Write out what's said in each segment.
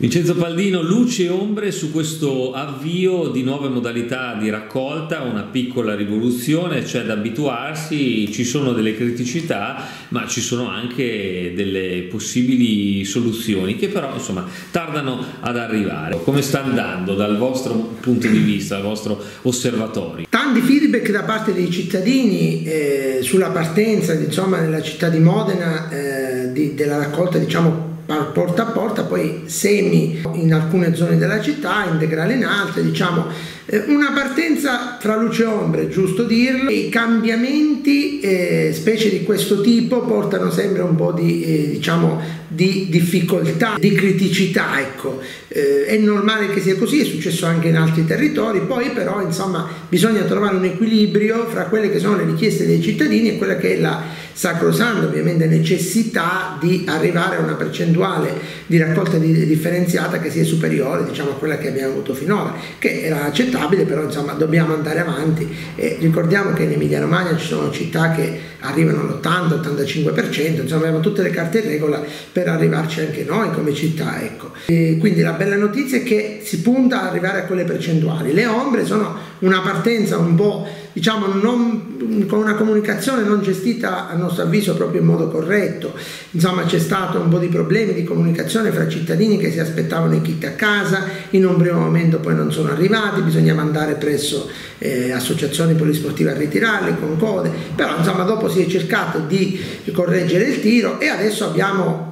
Vincenzo Paldino, luci e ombre su questo avvio di nuove modalità di raccolta, una piccola rivoluzione, c'è da abituarsi, ci sono delle criticità, ma ci sono anche delle possibili soluzioni che però insomma tardano ad arrivare. Come sta andando dal vostro punto di vista, dal vostro osservatorio? Tanti feedback da parte dei cittadini sulla partenza, insomma, nella città di Modena della raccolta, diciamo, porta a porta, poi semi in alcune zone della città, integrale in altre, diciamo una partenza fra luce e ombre, giusto dirlo. I cambiamenti specie di questo tipo portano sempre un po' di difficoltà, di criticità, ecco. È normale che sia così, è successo anche in altri territori. Poi però insomma bisogna trovare un equilibrio fra quelle che sono le richieste dei cittadini e quella che è la sacrosanta ovviamente necessità di arrivare a una percentuale di raccolta differenziata che sia superiore, diciamo, a quella che abbiamo avuto finora, che era accettabile, però insomma dobbiamo andare avanti. E ricordiamo che in Emilia Romagna ci sono città che arrivano all'80-85%, insomma abbiamo tutte le carte in regola per arrivarci anche noi come città, ecco. E quindi la bella notizia è che si punta ad arrivare a quelle percentuali. Le ombre sono una partenza un po', diciamo, con una comunicazione non gestita a nostro avviso proprio in modo corretto. Insomma c'è stato un po' di problemi di comunicazione fra cittadini che si aspettavano i kit a casa, in un primo momento poi non sono arrivati, bisognava andare presso associazioni polisportive a ritirarli con code, però insomma dopo si è cercato di correggere il tiro e adesso abbiamo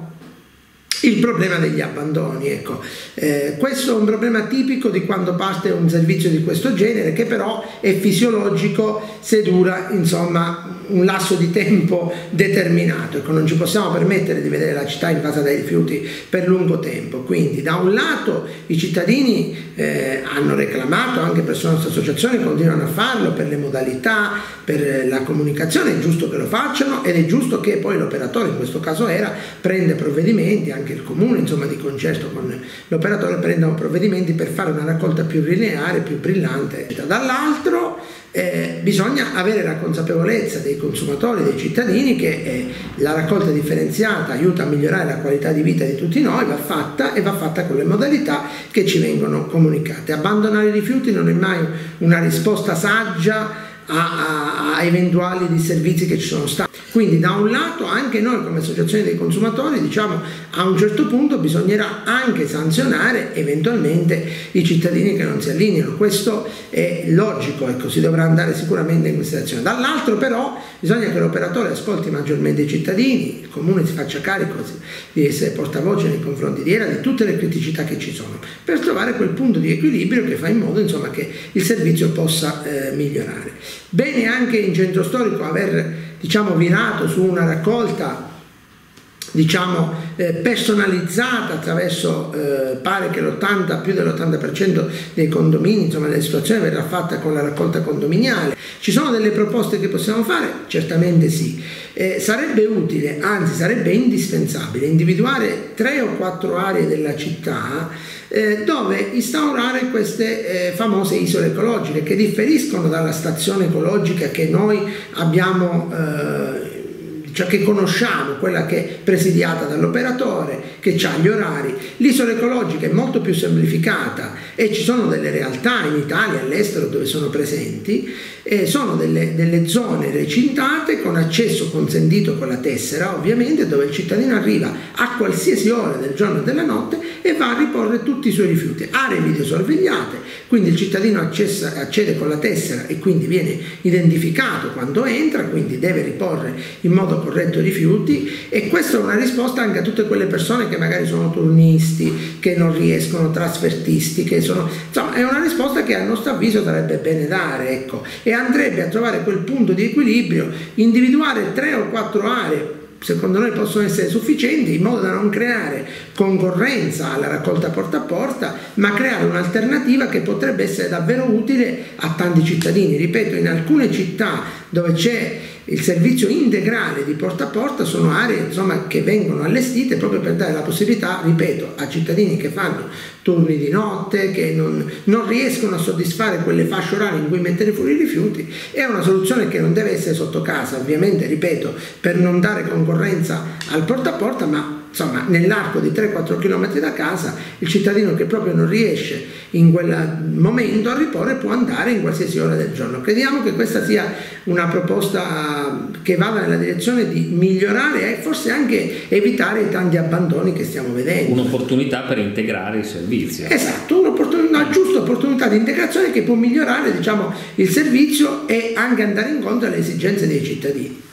il problema degli abbandoni, ecco. Questo è un problema tipico di quando parte un servizio di questo genere, che però è fisiologico se dura insomma un lasso di tempo determinato, ecco. Non ci possiamo permettere di vedere la città invasa dai rifiuti per lungo tempo. Quindi da un lato i cittadini hanno reclamato, anche presso le nostre associazioni continuano a farlo, per le modalità, per la comunicazione, è giusto che lo facciano ed è giusto che poi l'operatore, in questo caso prende provvedimenti, anche il comune insomma di concerto con l'operatore prendano provvedimenti per fare una raccolta più lineare, più brillante. Dall'altro bisogna avere la consapevolezza dei consumatori, dei cittadini, che la raccolta differenziata aiuta a migliorare la qualità di vita di tutti noi, va fatta e va fatta con le modalità che ci vengono comunicate. Abbandonare i rifiuti non è mai una risposta saggia a eventuali disservizi che ci sono stati. Quindi da un lato anche noi come associazione dei consumatori, diciamo, a un certo punto bisognerà anche sanzionare eventualmente i cittadini che non si allineano. Questo è logico, ecco, si dovrà andare sicuramente in questa azione. Dall'altro però bisogna che l'operatore ascolti maggiormente i cittadini, il comune si faccia carico di essere portavoce nei confronti di tutte le criticità che ci sono, per trovare quel punto di equilibrio che fa in modo insomma che il servizio possa migliorare. Bene anche in centro storico aver, diciamo, virato su una raccolta, diciamo, personalizzata attraverso pare che più dell'80% dei condomini, insomma delle situazioni, verrà fatta con la raccolta condominiale. Ci sono delle proposte che possiamo fare? Certamente sì. Sarebbe utile, anzi sarebbe indispensabile, individuare 3 o 4 aree della città dove instaurare queste famose isole ecologiche, che differiscono dalla stazione ecologica che noi abbiamo, cioè che conosciamo, quella che è presidiata dall'operatore, che ha gli orari. L'isola ecologica è molto più semplificata e ci sono delle realtà in Italia e all'estero dove sono presenti, sono delle zone recintate con accesso consentito con la tessera, ovviamente, dove il cittadino arriva a qualsiasi ora del giorno e della notte e va a riporre tutti i suoi rifiuti. Aree videosorvegliate, quindi il cittadino accede con la tessera e quindi viene identificato quando entra, quindi deve riporre in modo corretto i rifiuti, e questa è una risposta anche a tutte quelle persone che magari sono turnisti, che non riescono, trasfertisti, che sono, insomma è una risposta che a nostro avviso sarebbe bene dare, ecco, e andrebbe a trovare quel punto di equilibrio, individuare 3 o 4 aree secondo noi possono essere sufficienti, in modo da non creare concorrenza alla raccolta porta a porta, ma creare un'alternativa che potrebbe essere davvero utile a tanti cittadini. Ripeto, in alcune città dove c'è il servizio integrale di porta a porta sono aree, insomma, che vengono allestite proprio per dare la possibilità, ripeto, a cittadini che fanno turni di notte, che non riescono a soddisfare quelle fasce orarie in cui mettere fuori i rifiuti. È una soluzione che non deve essere sotto casa, ovviamente, ripeto, per non dare concorrenza al porta a porta, ma insomma nell'arco di 3-4 km da casa il cittadino che proprio non riesce in quel momento a riporre può andare in qualsiasi ora del giorno. Crediamo che questa sia una proposta che vada nella direzione di migliorare e forse anche evitare i tanti abbandoni che stiamo vedendo. Un'opportunità per integrare i servizi. Esatto, una giusta opportunità di integrazione che può migliorare, diciamo, il servizio e anche andare incontro alle esigenze dei cittadini.